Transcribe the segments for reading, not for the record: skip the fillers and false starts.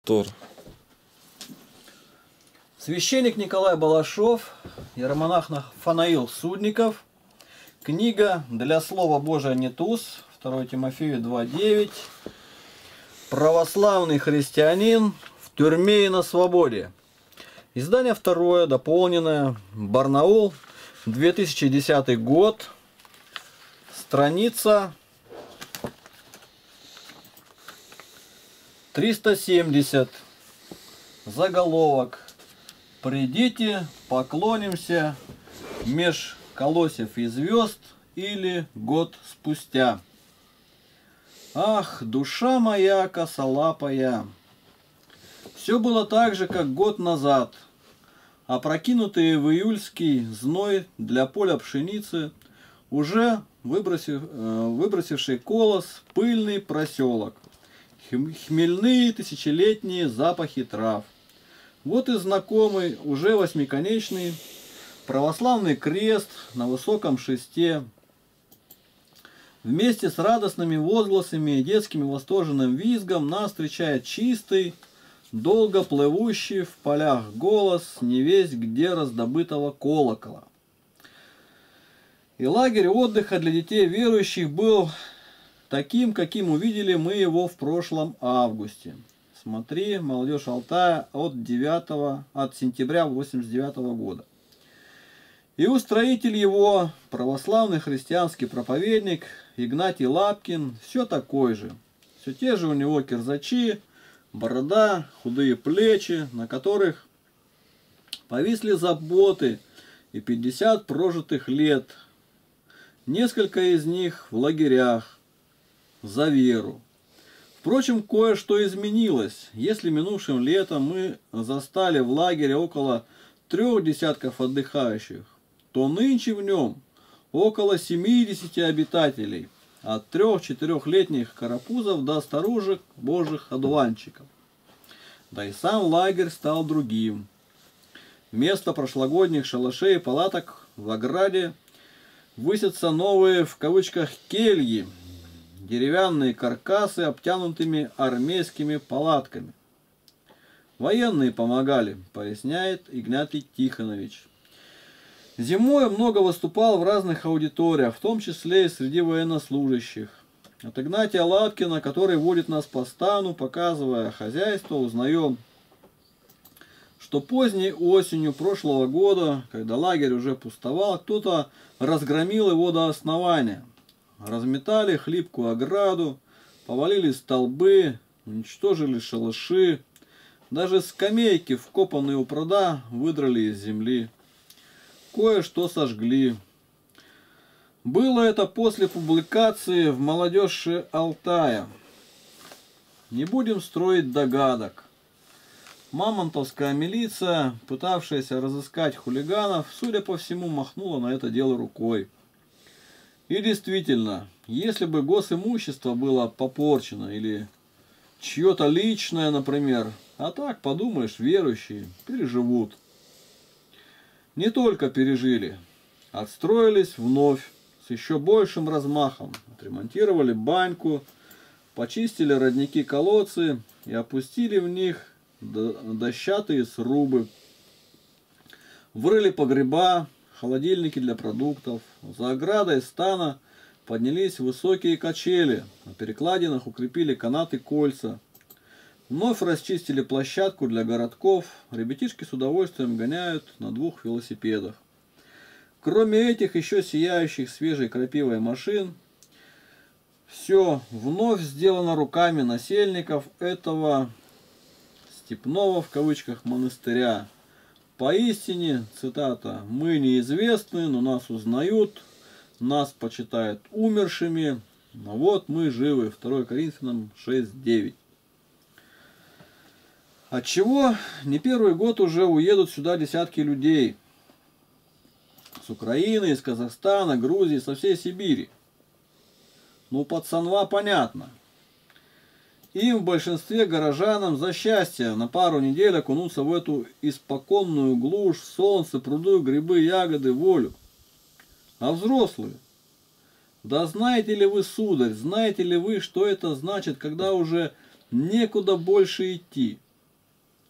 Тор. Священник Николай Балашов, иеромонах Нафанаил Судников. Книга «Для Слова Божия не туз», 2 Тимофею 2:9. Православный христианин в тюрьме и на свободе. Издание второе, дополненное. Барнаул, 2010 год. Страница 370. Заголовок: «Придите, поклонимся меж колосьев и звезд» или «Год спустя». Ах, душа моя косолапая! Все было так же, как год назад. Опрокинутые в июльский зной для поля пшеницы, уже выбросивший колос, пыльный проселок, хмельные тысячелетние запахи трав. Вот и знакомый, уже восьмиконечный православный крест на высоком шесте. Вместе с радостными возгласами и детским восторженным визгом нас встречает чистый, долго плывущий в полях голос невесть где раздобытого колокола. И лагерь отдыха для детей верующих был таким, каким увидели мы его в прошлом августе. Смотри, «Молодежь Алтая» от сентября 1989 года. И устроитель его, православный христианский проповедник Игнатий Лапкин, все такой же. Все те же у него кирзачи, борода, худые плечи, на которых повисли заботы и 50 прожитых лет. Несколько из них в лагерях за веру. Впрочем, кое-что изменилось. Если минувшим летом мы застали в лагере около 3 десятков отдыхающих, то нынче в нем около 70 обитателей, от 3-4-летних карапузов до старушек божьих одуванчиков. Да и сам лагерь стал другим. Вместо прошлогодних шалашей и палаток в ограде высятся новые, в кавычках, кельи, деревянные каркасы, обтянутыми армейскими палатками. Военные помогали, поясняет Игнатий Тихонович. Зимой много выступал в разных аудиториях, в том числе и среди военнослужащих. От Игнатия Лапкина, который водит нас по стану, показывая хозяйство, узнаем, что поздней осенью прошлого года, когда лагерь уже пустовал, кто-то разгромил его до основания. Разметали хлипкую ограду, повалили столбы, уничтожили шалаши, даже скамейки, вкопанные у пруда, выдрали из земли. Кое-что сожгли. Было это после публикации в «Молодежи Алтая». Не будем строить догадок. Мамонтовская милиция, пытавшаяся разыскать хулиганов, судя по всему, махнула на это дело рукой. И действительно, если бы госимущество было попорчено или чье-то личное, например, а так, подумаешь, верующие переживут. Не только пережили, отстроились вновь с еще большим размахом, отремонтировали баньку, почистили родники-колодцы и опустили в них дощатые срубы, вырыли погреба, холодильники для продуктов. За оградой стана поднялись высокие качели, на перекладинах укрепили канаты кольца. Вновь расчистили площадку для городков, ребятишки с удовольствием гоняют на 2 велосипедах. Кроме этих еще сияющих свежей крапивой машин, все вновь сделано руками насельников этого степного, в кавычках, монастыря. Поистине, цитата, «мы неизвестны, но нас узнают, нас почитают умершими, но вот мы живы». 2 Коринфянам 6:9. Отчего не первый год уже уедут сюда десятки людей с Украины, из Казахстана, Грузии, со всей Сибири. Ну, пацанва понятно. Им в большинстве горожанам за счастье на пару недель окунуться в эту испоконную глушь, солнце, пруды, грибы, ягоды, волю. А взрослые? Да знаете ли вы, сударь, знаете ли вы, что это значит, когда уже некуда больше идти?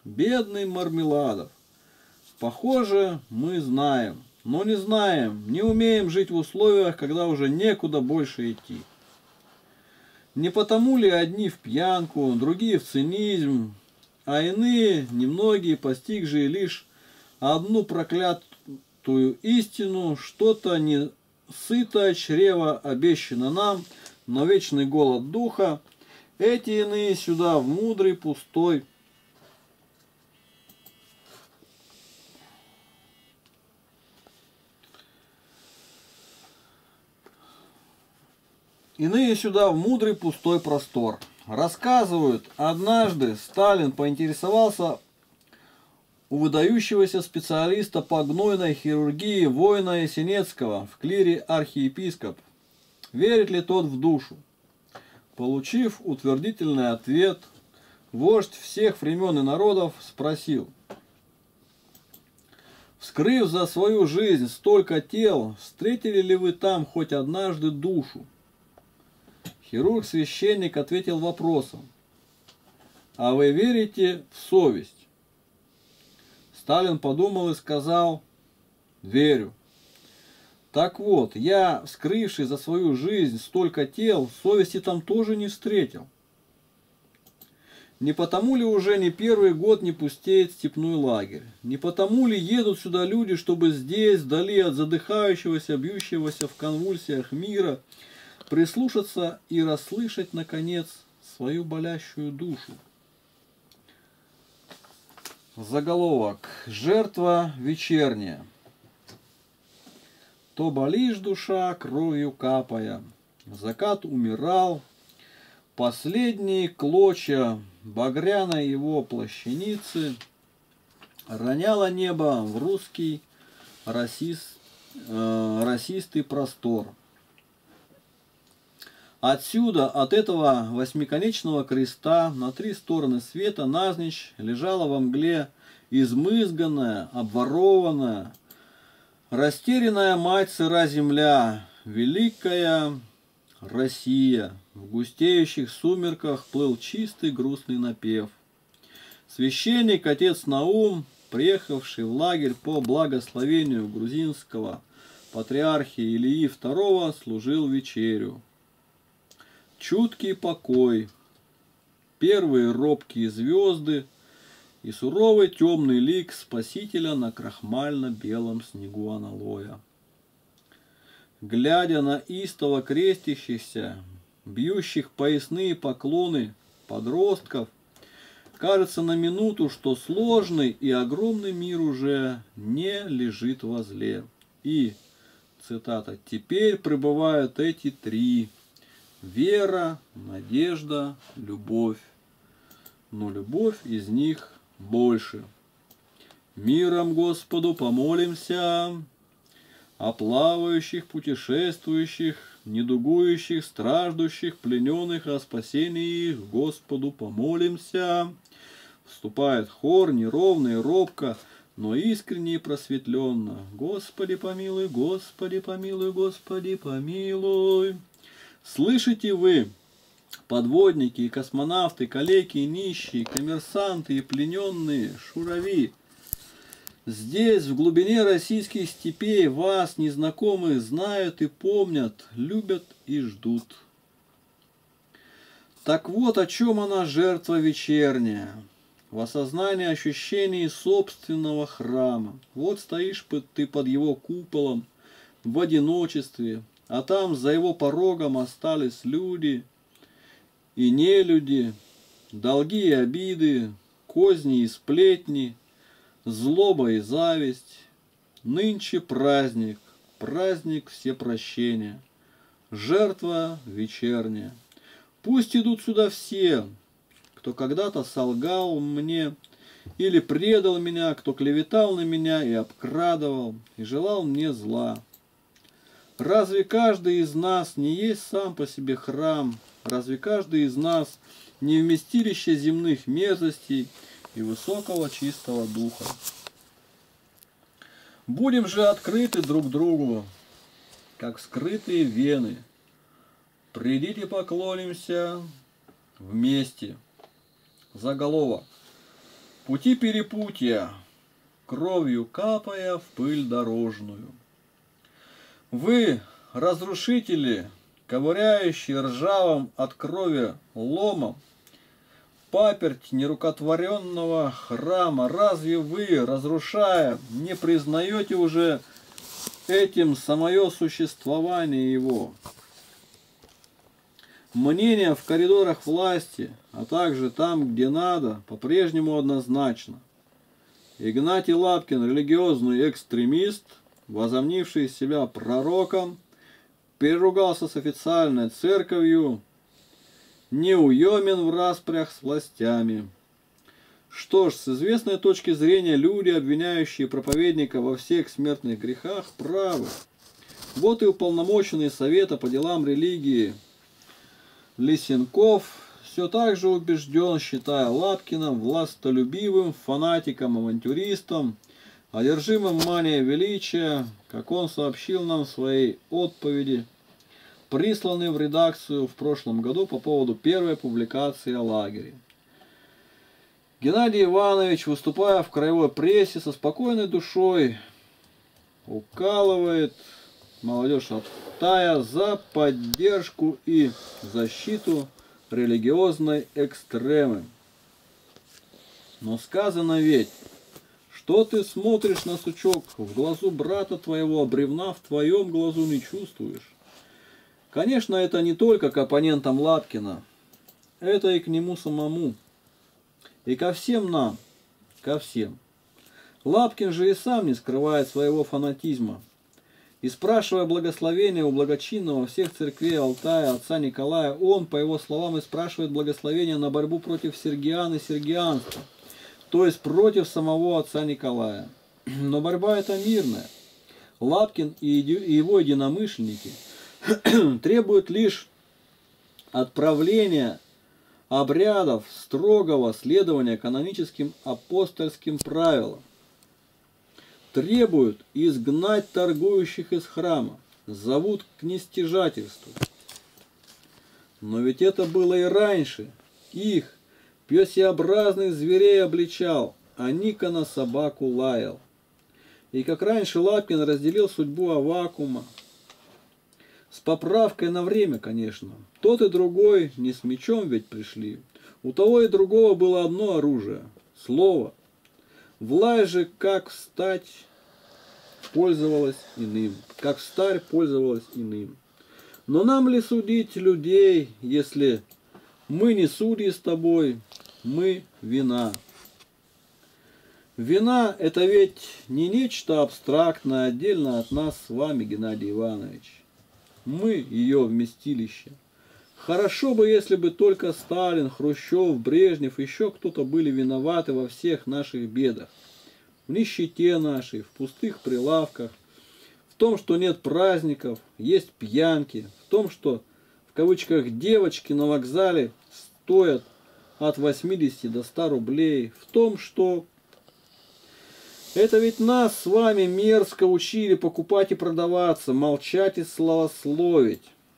Бедный Мармеладов. Похоже, мы знаем, но не знаем, не умеем жить в условиях, когда уже некуда больше идти. Не потому ли одни в пьянку, другие в цинизм, а иные, немногие, постигшие лишь одну проклятую истину, что-то несытое чрево обещано нам, но вечный голод духа, эти иные сюда в мудрый пустой Иные сюда в мудрый пустой простор. Рассказывают, однажды Сталин поинтересовался у выдающегося специалиста по гнойной хирургии воина Есенецкого в клире архиепископ, верит ли тот в душу. Получив утвердительный ответ, вождь всех времен и народов спросил: вскрыв за свою жизнь столько тел, встретили ли вы там хоть однажды душу? Хирург-священник ответил вопросом: а вы верите в совесть? Сталин подумал и сказал: верю. Так вот, я, вскрывший за свою жизнь столько тел, совести там тоже не встретил. Не потому ли уже не первый год не пустеет степной лагерь? Не потому ли едут сюда люди, чтобы здесь, вдали от задыхающегося, бьющегося в конвульсиях мира, прислушаться и расслышать, наконец, свою болящую душу? Заголовок. Жертва вечерняя. То болишь, душа, кровью капая. Закат умирал. Последние клочья багряной его плащаницы роняло небо в русский расистый простор. Отсюда, от этого восьмиконечного креста, на три стороны света навзничь лежала во мгле измызганная, обворованная, растерянная мать сыра земля, великая Россия. В густеющих сумерках плыл чистый грустный напев. Священник, отец Наум, приехавший в лагерь по благословению грузинского патриархии Илии II, служил вечерю. Чуткий покой, первые робкие звезды и суровый темный лик Спасителя на крахмально-белом снегу аналоя. Глядя на истово крестящихся, бьющих поясные поклоны подростков, кажется на минуту, что сложный и огромный мир уже не лежит возле. И, цитата, «теперь пребывают эти три: вера, надежда, любовь. Но любовь из них больше. Миром Господу помолимся, о плавающих, путешествующих, недугующих, страждущих, плененных, о спасении их Господу помолимся». Вступает хор, неровно и робко, но искренне и просветленно. Господи помилуй, Господи помилуй, Господи помилуй. Слышите вы, подводники и космонавты, калеки и нищие, коммерсанты и плененные, шурави? Здесь, в глубине российских степей, вас, незнакомые, знают и помнят, любят и ждут. Так вот, о чем она, жертва вечерняя. В осознании ощущений собственного храма. Вот стоишь ты под его куполом, в одиночестве, а там за его порогом остались люди и нелюди, долги и обиды, козни и сплетни, злоба и зависть. Нынче праздник, праздник всепрощения, жертва вечерняя. Пусть идут сюда все, кто когда-то солгал мне или предал меня, кто клеветал на меня и обкрадывал, и желал мне зла. Разве каждый из нас не есть сам по себе храм? Разве каждый из нас не вместилище земных мерзостей и высокого чистого духа? Будем же открыты друг другу, как скрытые вены. Придите поклонимся вместе. Заголовок. пути перепутья, кровью капая в пыль дорожную. Вы, разрушители, ковыряющие ржавым от крови ломом паперть нерукотворенного храма, разве вы, разрушая, не признаете уже этим самое существование его? Мнение в коридорах власти, а также там, где надо, по-прежнему однозначно. Игнатий Лапкин, религиозный экстремист, возомнивший себя пророком, переругался с официальной церковью, неуемен в распрях с властями. Что ж, с известной точки зрения, люди, обвиняющие проповедника во всех смертных грехах, правы. Вот и уполномоченный Совета по делам религии Лисенков все так же убежден, считая Лапкина властолюбивым фанатиком-авантюристом, одержимым манией величия, как он сообщил нам в своей отповеди, присланной в редакцию в прошлом году по поводу первой публикации о лагере. Геннадий Иванович, выступая в краевой прессе, со спокойной душой укалывает молодежь Алтая за поддержку и защиту религиозной экстремы. Но сказано ведь, что ты смотришь на сучок в глазу брата твоего, а бревна в твоем глазу не чувствуешь. Конечно, это не только к оппонентам Лапкина, это и к нему самому. И ко всем нам, ко всем. Лапкин же и сам не скрывает своего фанатизма. И спрашивая благословения у благочинного всех церквей Алтая, отца Николая, он, по его словам, и спрашивает благословения на борьбу против сергиан и сергианства, то есть против самого отца Николая. Но борьба эта мирная. Лапкин и его единомышленники требуют лишь отправления обрядов строгого следования каноническим апостольским правилам. Требуют изгнать торгующих из храма, зовут к нестяжательству. Но ведь это было и раньше. Их пёсеобразных зверей обличал, а Никона собаку лаял. И как раньше Лапкин разделил судьбу Аввакума, с поправкой на время, конечно. Тот и другой не с мечом ведь пришли. У того и другого было одно оружие – слово. Власть же, как встать, пользовалась иным. Как встарь пользовалась иным. Но нам ли судить людей, если мы не судьи с тобой, мы вина? Вина – это ведь не нечто абстрактное, отдельно от нас с вами, Геннадий Иванович. Мы ее вместилище. Хорошо бы, если бы только Сталин, Хрущев, Брежнев, еще кто-то были виноваты во всех наших бедах. В нищете нашей, в пустых прилавках, в том, что нет праздников, есть пьянки, в том, что, в кавычках, девочки на вокзале стоят от 80 до 100 рублей, в том, что... Это ведь нас с вами мерзко учили покупать и продаваться, молчать и славословить.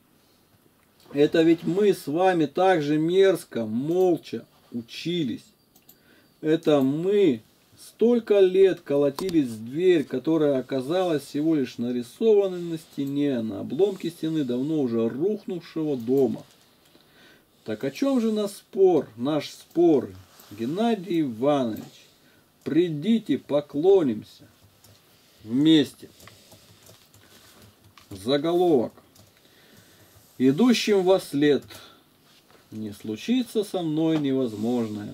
Это ведь мы с вами также мерзко, молча учились. Это мы столько лет колотились в дверь, которая оказалась всего лишь нарисованной на стене, на обломке стены давно уже рухнувшего дома. Так о чем же наш спор, Геннадий Иванович? Придите, поклонимся вместе. Заголовок. Идущим во след. Не случится со мной невозможное.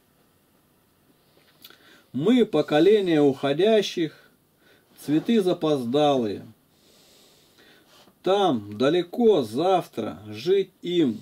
Мы, поколение уходящих, цветы запоздалые. Там, далеко, завтра, жить им,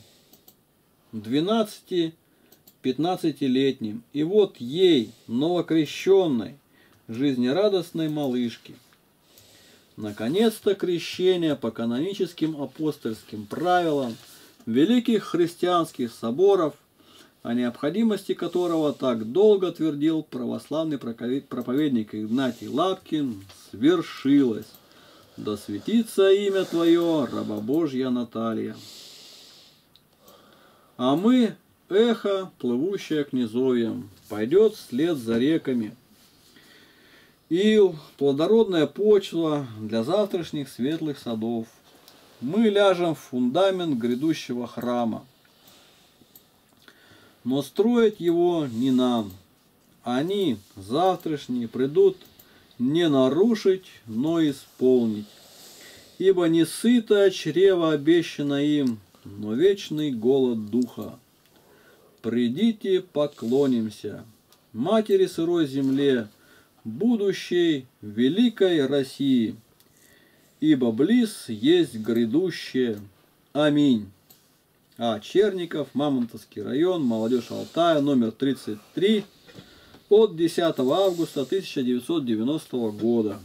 12-15-летним. И вот ей, новокрещенной, жизнерадостной малышке. Наконец-то крещение по каноническим апостольским правилам великих христианских соборов, о необходимости которого так долго твердил православный проповедник Игнатий Лапкин, свершилось. Да светится имя Твое, раба Божья Наталья. А мы эхо, плывущее к низовьям, пойдет вслед за реками. Ил, плодородная почва для завтрашних светлых садов. Мы ляжем в фундамент грядущего храма. Но строить его не нам. Они, завтрашние, придут не нарушить, но исполнить. Ибо не сытое чрево обещано им, но вечный голод духа. Придите, поклонимся матери сырой земле, будущей великой России, ибо близ есть грядущее. Аминь. Черников, Мамонтовский район, Молодежь Алтая, номер 33, от 10 августа 1990 года.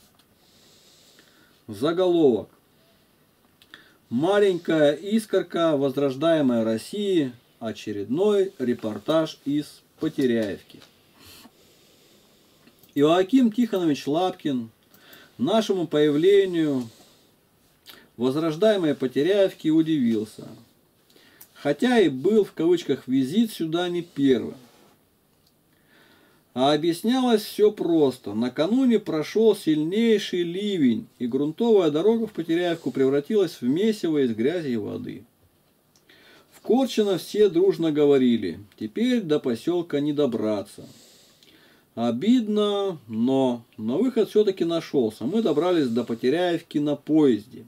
Заголовок. Маленькая искорка возрождаемой России. Очередной репортаж из Потеряевки. Иоаким Тихонович Лапкин нашему появлению в возрождаемой Потеряевке удивился. Хотя и был в кавычках визит сюда не первым. А объяснялось все просто. Накануне прошел сильнейший ливень, и грунтовая дорога в Потеряевку превратилась в месиво из грязи и воды. В Корчино все дружно говорили: теперь до поселка не добраться. Обидно, но выход все-таки нашелся. Мы добрались до Потеряевки на поезде.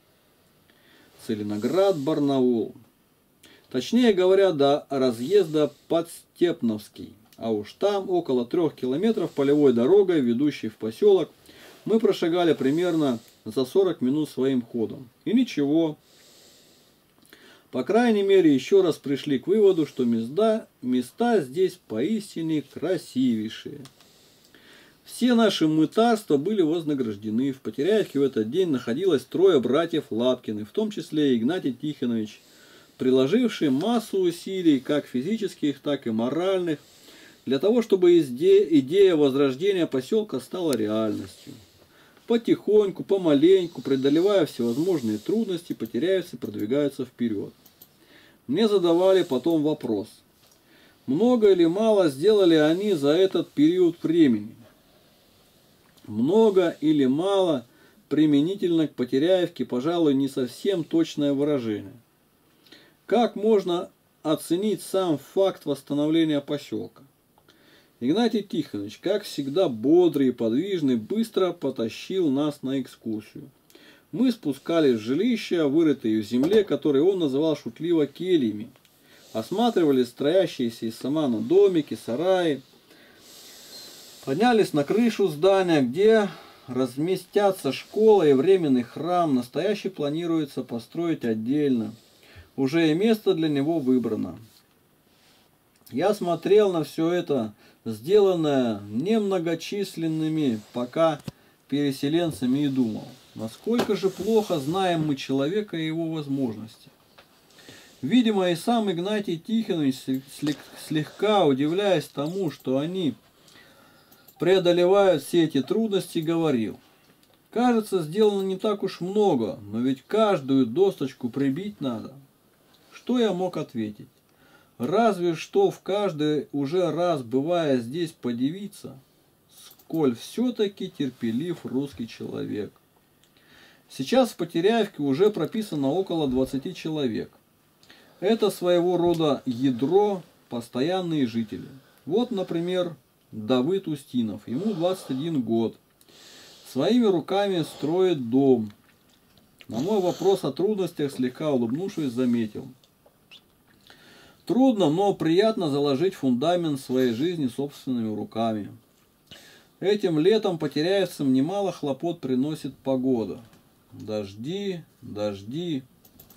Целиноград-Барнаул. Точнее говоря, до разъезда Подстепновский. А уж там, около 3 километров полевой дорогой, ведущей в поселок, мы прошагали примерно за 40 минут своим ходом. И ничего. По крайней мере, еще раз пришли к выводу, что места здесь поистине красивейшие. Все наши мытарства были вознаграждены. В Потеряевке в этот день находилось 3 братьев Лапкины, в том числе Игнатий Тихонович, приложивший массу усилий, как физических, так и моральных, для того, чтобы идея возрождения поселка стала реальностью. Потихоньку, помаленьку, преодолевая всевозможные трудности, потеряевцы продвигаются вперед. Мне задавали потом вопрос: много или мало сделали они за этот период времени? Много или мало применительно к Потеряевке, пожалуй, не совсем точное выражение. Как можно оценить сам факт восстановления поселка? Игнатий Тихонович, как всегда бодрый и подвижный, быстро потащил нас на экскурсию. Мы спускались в жилища, вырытые в земле, которые он называл шутливо кельями. Осматривали строящиеся из самана домики, сараи. Поднялись на крышу здания, где разместятся школа и временный храм. Настоящий планируется построить отдельно. Уже и место для него выбрано. Я смотрел на все это, сделанное немногочисленными пока переселенцами, и думал, насколько же плохо знаем мы человека и его возможности. Видимо, и сам Игнатий Тихонович, слегка удивляясь тому, что они преодолевают все эти трудности, говорил: кажется, сделано не так уж много, но ведь каждую досточку прибить надо. Что я мог ответить? Разве что в каждый уже раз, бывая здесь, подивиться, сколь все-таки терпелив русский человек. Сейчас в Потеряевке уже прописано около 20 человек. Это своего рода ядро, постоянные жители. Вот, например, Давыд Устинов, ему 21 год. Своими руками строит дом. На мой вопрос о трудностях, слегка улыбнувшись, заметил: трудно, но приятно заложить фундамент своей жизни собственными руками. Этим летом потеряевцам немало хлопот приносит погода. Дожди, дожди.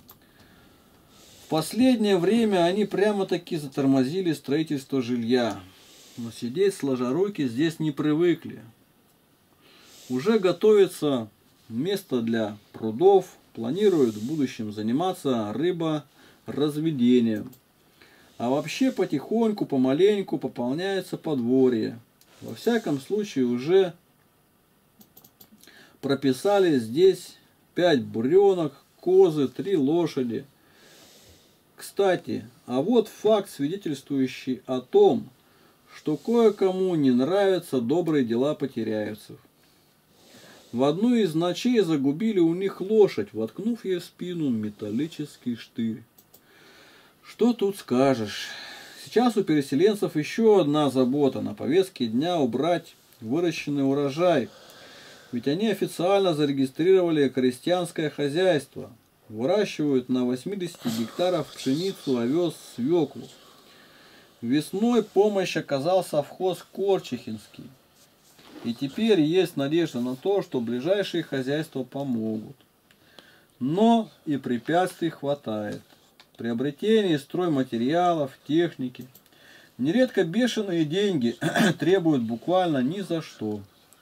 В последнее время они прямо-таки затормозили строительство жилья. Но сидеть сложа руки здесь не привыкли. Уже готовится место для прудов, планируют в будущем заниматься рыборазведением. А вообще потихоньку, помаленьку пополняется подворье. Во всяком случае уже прописали здесь 5 буренок, козы, 3 лошади. Кстати, а вот факт, свидетельствующий о том, что кое-кому не нравятся добрые дела потеряевцев. В одну из ночей загубили у них лошадь, воткнув ей в спину металлический штырь. Что тут скажешь? Сейчас у переселенцев еще одна забота: на повестке дня убрать выращенный урожай. Ведь они официально зарегистрировали крестьянское хозяйство. Выращивают на 80 гектарах пшеницу, овес, свеклу. Весной помощь оказал совхоз Корчихинский. И теперь есть надежда на то, что ближайшие хозяйства помогут. Но и препятствий хватает. Приобретение стройматериалов, техники. Нередко бешеные деньги требуют буквально ни за что.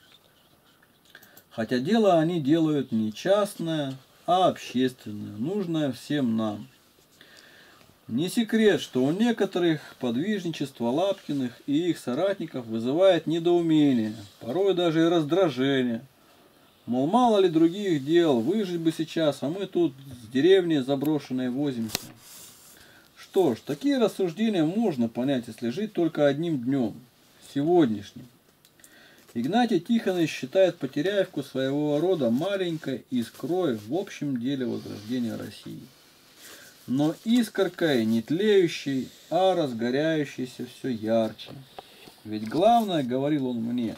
Хотя дело они делают не частное, а общественное, нужное всем нам. Не секрет, что у некоторых подвижничество Лапкиных и их соратников вызывает недоумение, порой даже и раздражение. Мол, мало ли других дел, выжить бы сейчас, а мы тут с деревни заброшенной возимся. Что ж, такие рассуждения можно понять, если жить только одним днем, сегодняшним. Игнатий Тихонович считает Потеряевку своего рода маленькой искрой в общем деле возрождения России. Но искоркой не тлеющей, а разгоряющейся все ярче. Ведь главное, говорил он мне,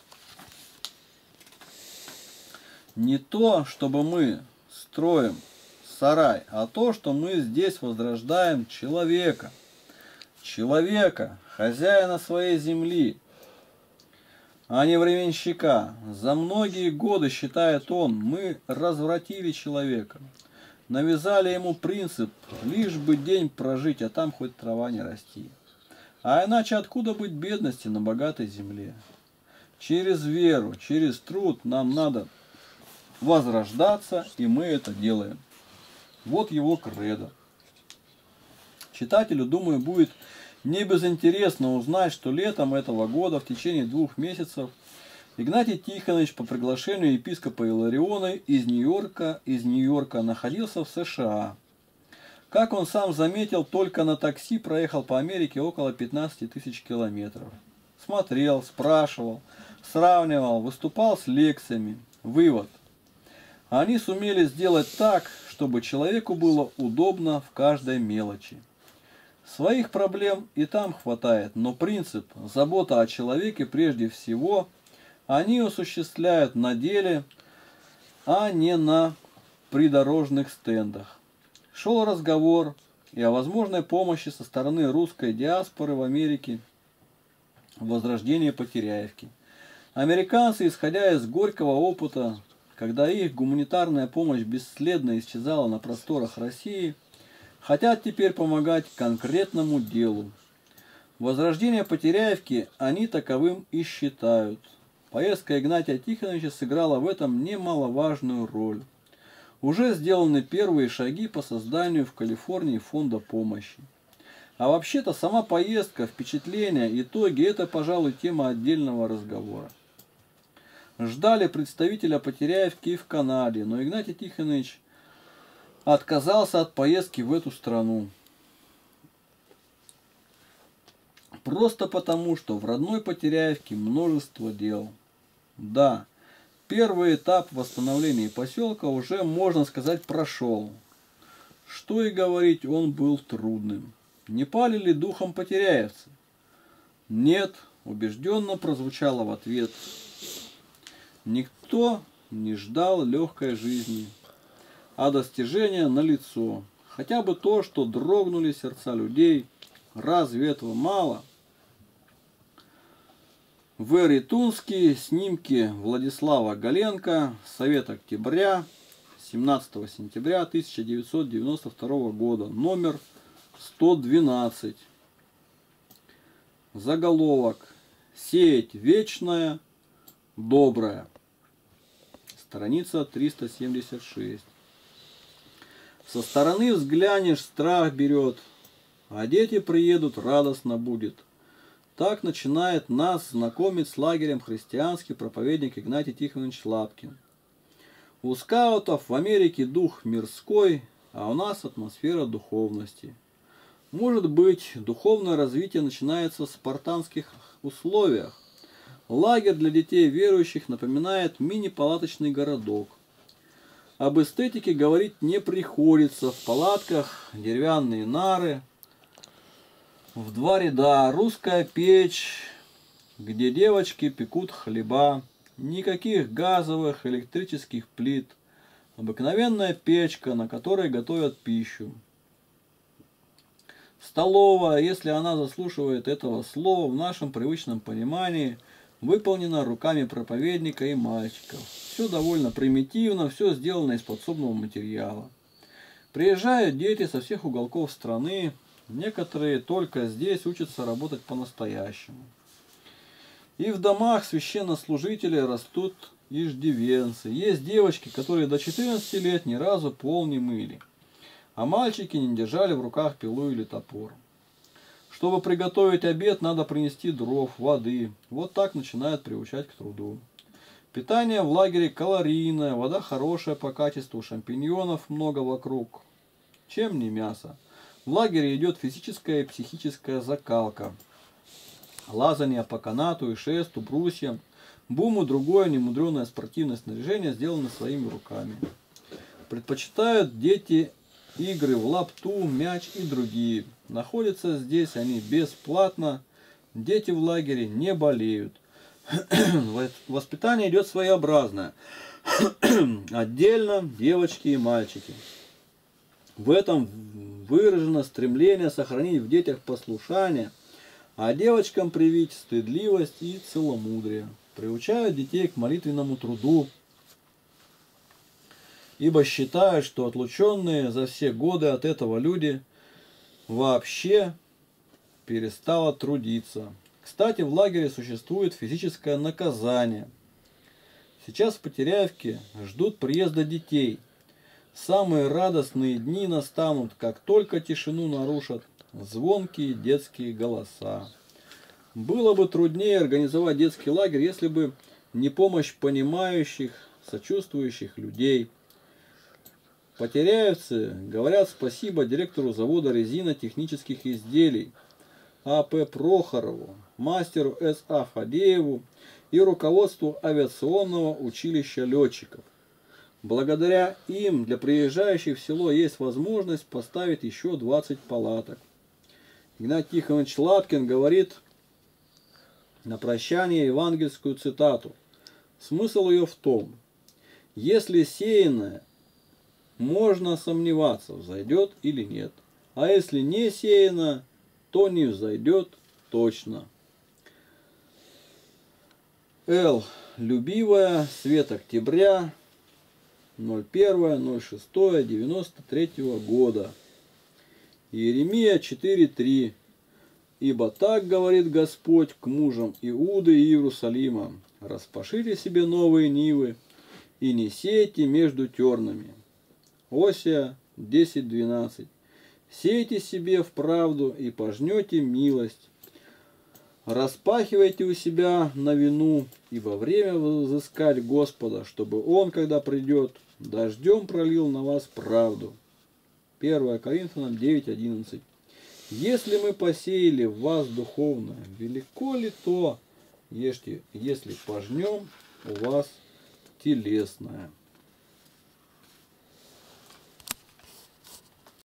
не то, чтобы мы строим сарай, а то, что мы здесь возрождаем человека. Человека, хозяина своей земли, а не временщика. За многие годы, считает он, мы развратили человека. Навязали ему принцип, лишь бы день прожить, а там хоть трава не расти. А иначе откуда быть бедности на богатой земле? Через веру, через труд нам надо возрождаться, и мы это делаем. Вот его кредо. Читателю, думаю, будет не безинтересно узнать, что летом этого года, в течение 2 месяцев, Игнатий Тихонович по приглашению епископа Илариона из Нью-Йорка находился в США. Как он сам заметил, только на такси проехал по Америке около 15 тысяч километров. Смотрел, спрашивал, сравнивал, выступал с лекциями. Вывод. Они сумели сделать так, чтобы человеку было удобно в каждой мелочи. Своих проблем и там хватает, но принцип «забота о человеке прежде всего» они осуществляют на деле, а не на придорожных стендах. Шел разговор и о возможной помощи со стороны русской диаспоры в Америке в возрождении Потеряевки. Американцы, исходя из горького опыта, когда их гуманитарная помощь бесследно исчезала на просторах России, хотят теперь помогать конкретному делу. Возрождение Потеряевки они таковым и считают. Поездка Игнатия Тихоновича сыграла в этом немаловажную роль. Уже сделаны первые шаги по созданию в Калифорнии фонда помощи. А вообще-то сама поездка, впечатления, итоги – это, пожалуй, тема отдельного разговора. Ждали представителя Потеряевки и в Канаде, но Игнатий Тихонович отказался от поездки в эту страну. Просто потому, что в родной Потеряевке множество дел. Да, первый этап восстановления поселка уже, можно сказать, прошел. Что и говорить, он был трудным. Не пали ли духом потеряевцы? Нет, убежденно прозвучало в ответ. Никто не ждал легкой жизни, а достижения налицо. Хотя бы то, что дрогнули сердца людей. Разве этого мало? В. Тунский, снимки Владислава Галенко, Совет Октября, 17 сентября 1992 года, номер 112. Заголовок: «Сеять вечное, доброе». Страница 376. Со стороны взглянешь, страх берет, а дети приедут, радостно будет. Так начинает нас знакомить с лагерем христианский проповедник Игнатий Тихонович Лапкин. У скаутов в Америке дух мирской, а у нас атмосфера духовности. Может быть, духовное развитие начинается в спартанских условиях. Лагерь для детей верующих напоминает мини-палаточный городок. Об эстетике говорить не приходится. В палатках деревянные нары, в два ряда русская печь, где девочки пекут хлеба. Никаких газовых, электрических плит. Обыкновенная печка, на которой готовят пищу. Столовая, если она заслуживает этого слова в нашем привычном понимании, выполнена руками проповедника и мальчиков. Все довольно примитивно, все сделано из подсобного материала. Приезжают дети со всех уголков страны, некоторые только здесь учатся работать по-настоящему. И в домах священнослужителей растут иждивенцы. Есть девочки, которые до 14 лет ни разу пол не мыли, а мальчики не держали в руках пилу или топор. Чтобы приготовить обед, надо принести дров, воды. Вот так начинают приучать к труду. Питание в лагере калорийное, вода хорошая по качеству, шампиньонов много вокруг. Чем не мясо? В лагере идет физическая и психическая закалка. Лазание по канату и шесту, брусьям, буму, другое немудреное спортивное снаряжение сделано своими руками. Предпочитают дети игры в лапту, мяч и другие. Находятся здесь они бесплатно. Дети в лагере не болеют. Воспитание идет своеобразное. Отдельно девочки и мальчики. В этом выражено стремление сохранить в детях послушание, а девочкам привить стыдливость и целомудрие. Приучают детей к молитвенному труду, ибо считают, что отлученные за все годы от этого люди вообще перестало трудиться. Кстати, в лагере существует физическое наказание. Сейчас в Потеряевке ждут приезда детей. Самые радостные дни настанут, как только тишину нарушат звонкие детские голоса. Было бы труднее организовать детский лагерь, если бы не помощь понимающих, сочувствующих людей. Потеряевцы говорят спасибо директору завода резинотехнических изделий А.П. Прохорову, мастеру С.А. Фадееву и руководству авиационного училища летчиков. Благодаря им для приезжающих в село есть возможность поставить еще 20 палаток. Игнатий Тихонович Латкин говорит на прощание евангельскую цитату. Смысл ее в том: если сеянное, можно сомневаться, взойдет или нет. А если не сеяно, то не взойдет точно. Л. Любивая. Свет октября. 01.06.93 года. Иеремия 4.3. Ибо так говорит Господь к мужам Иуды и Иерусалима: распашите себе новые нивы и не сейте между тернами. Осия 10.12. Сейте себе в правду и пожнете милость. Распахивайте у себя новину, ибо время взыскать Господа, чтобы Он, когда придет, дождем пролил на вас правду. 1 Коринфянам 9.11. Если мы посеяли в вас духовное, велико ли то, если пожнем у вас телесное.